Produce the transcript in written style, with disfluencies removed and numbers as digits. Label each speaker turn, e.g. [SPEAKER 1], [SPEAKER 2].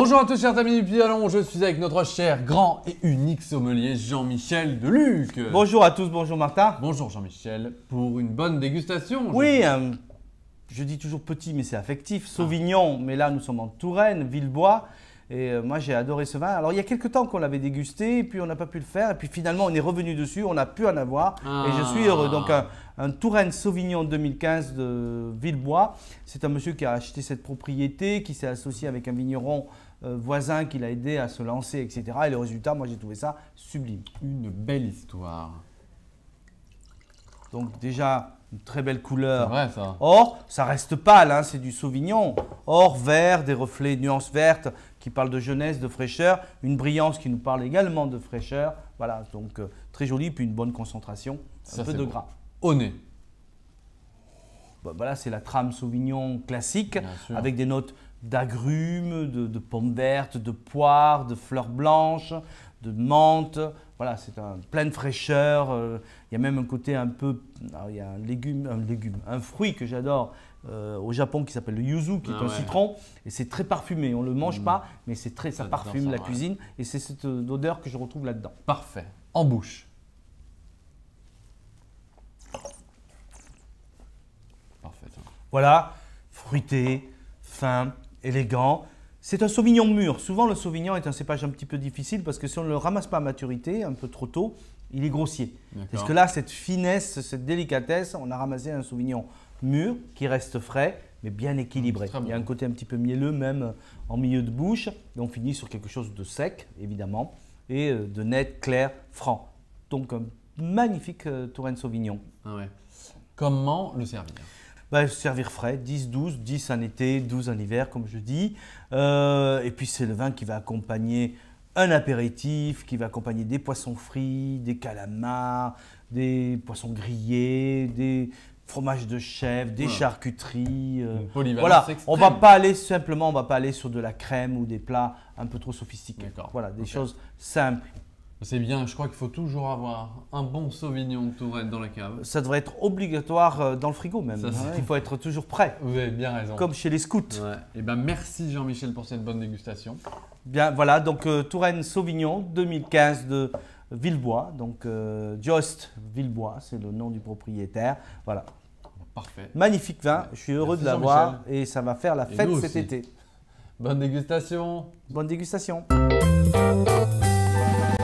[SPEAKER 1] Bonjour à tous chers amis du Pialon, je suis avec notre cher grand et unique sommelier Jean-Michel Deluc.
[SPEAKER 2] Bonjour à tous, bonjour Martin.
[SPEAKER 1] Bonjour Jean-Michel, pour une bonne dégustation.
[SPEAKER 2] Oui, je dis toujours petit mais c'est affectif, Sauvignon, mais là nous sommes en Touraine, Villebois. Et moi j'ai adoré ce vin. Alors il y a quelques temps qu'on l'avait dégusté, et puis on n'a pas pu le faire. Et puis finalement on est revenu dessus, on a pu en avoir. Et je suis heureux. Donc un Touraine Sauvignon 2015 de Villebois. C'est un monsieur qui a acheté cette propriété, qui s'est associé avec un vigneron voisin qui l'a aidé à se lancer, etc. Et le résultat, moi j'ai trouvé ça sublime.
[SPEAKER 1] Une belle histoire.
[SPEAKER 2] Donc déjà, une très belle couleur.
[SPEAKER 1] C'est vrai ça.
[SPEAKER 2] Or, ça reste pâle, hein, c'est du Sauvignon. Or, vert, des reflets, nuances vertes qui parlent de jeunesse, de fraîcheur. Une brillance qui nous parle également de fraîcheur. Voilà, donc très joli, puis une bonne concentration. Un peu de gras.
[SPEAKER 1] Au nez.
[SPEAKER 2] Bon, voilà, c'est la trame Sauvignon classique avec des notes d'agrumes, de pommes vertes, de poires, de fleurs blanches, de menthe. Voilà, c'est un pleine fraîcheur. Il y a même un côté un peu… Il y a un fruit que j'adore au Japon qui s'appelle le yuzu, qui est un citron. Et c'est très parfumé. On ne le mange pas, mais c'est très, ça parfume la cuisine. Et c'est cette odeur que je retrouve là-dedans.
[SPEAKER 1] Parfait. En bouche. Parfait.
[SPEAKER 2] Voilà, fruité, fin, élégant. C'est un Sauvignon mûr. Souvent, le Sauvignon est un cépage un petit peu difficile parce que si on ne le ramasse pas à maturité, un peu trop tôt, il est grossier. Parce que là, cette finesse, cette délicatesse, on a ramassé un Sauvignon mûr qui reste frais, mais bien équilibré. Il y a un côté un petit peu mielleux même en milieu de bouche. Et on finit sur quelque chose de sec, évidemment, et de net, clair, franc. Donc, un magnifique Touraine Sauvignon.
[SPEAKER 1] Ah ouais. Comment le servir?
[SPEAKER 2] Servir frais, 10, 12, 10 en été, 12 en hiver, comme je dis. Et puis, c'est le vin qui va accompagner un apéritif, qui va accompagner des poissons frits, des calamars, des poissons grillés, des fromages de chèvre, des charcuteries. Voilà, on va pas aller simplement, on va pas aller sur de la crème ou des plats un peu trop sophistiqués. Voilà, des choses simples.
[SPEAKER 1] C'est bien, je crois qu'il faut toujours avoir un bon Sauvignon de Touraine dans la cave.
[SPEAKER 2] Ça devrait être obligatoire dans le frigo même. Ça, il faut être toujours prêt.
[SPEAKER 1] Vous avez bien raison.
[SPEAKER 2] Comme chez les scouts.
[SPEAKER 1] Ouais. Et ben merci Jean-Michel pour cette bonne dégustation.
[SPEAKER 2] Bien, voilà, donc Touraine Sauvignon 2015 de Villebois. Donc Jost Villebois, c'est le nom du propriétaire. Voilà.
[SPEAKER 1] Parfait.
[SPEAKER 2] Magnifique vin, je suis heureux de l'avoir et ça va faire la fête cet été.
[SPEAKER 1] Bonne dégustation.
[SPEAKER 2] Bonne dégustation.